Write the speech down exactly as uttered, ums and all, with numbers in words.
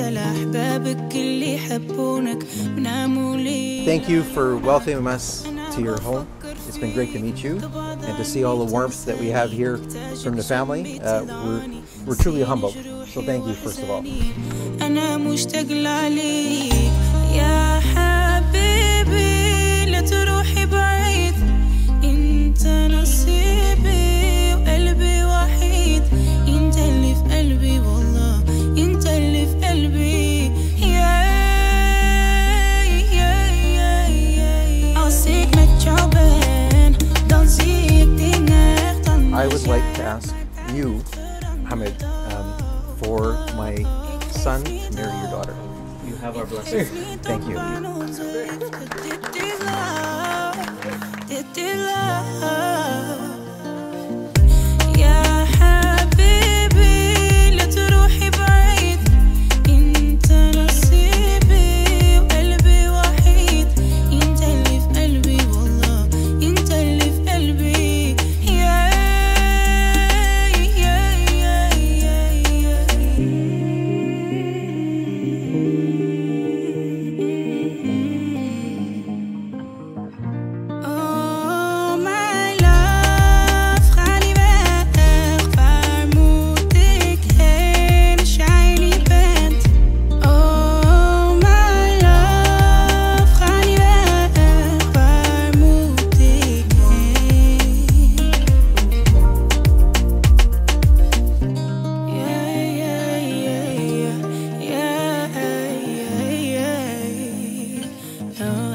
Thank you for welcoming us to your home. It's been great to meet you and to see all the warmth that we have here from the family. Uh, we're, we're truly humbled, so thank you first of all. I would like to ask you, Hamid, um, for my son to marry your daughter. You have our blessing. Thank you. Oh.